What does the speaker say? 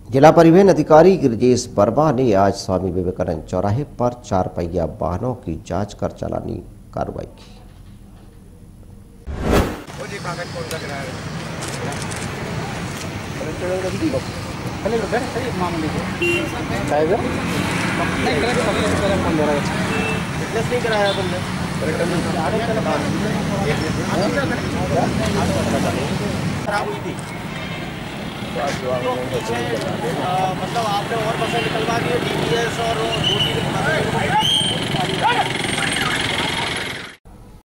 जिला परिवहन अधिकारी गिरिजेश वर्मा ने आज स्वामी विवेकानंद चौराहे पर 4 पहिया वाहनों की जांच कर चालानी कार्रवाई की। नहीं कराया तुमने खराब हुई थी मतलब आपने और बसें निकलवा दी DTS और 2-3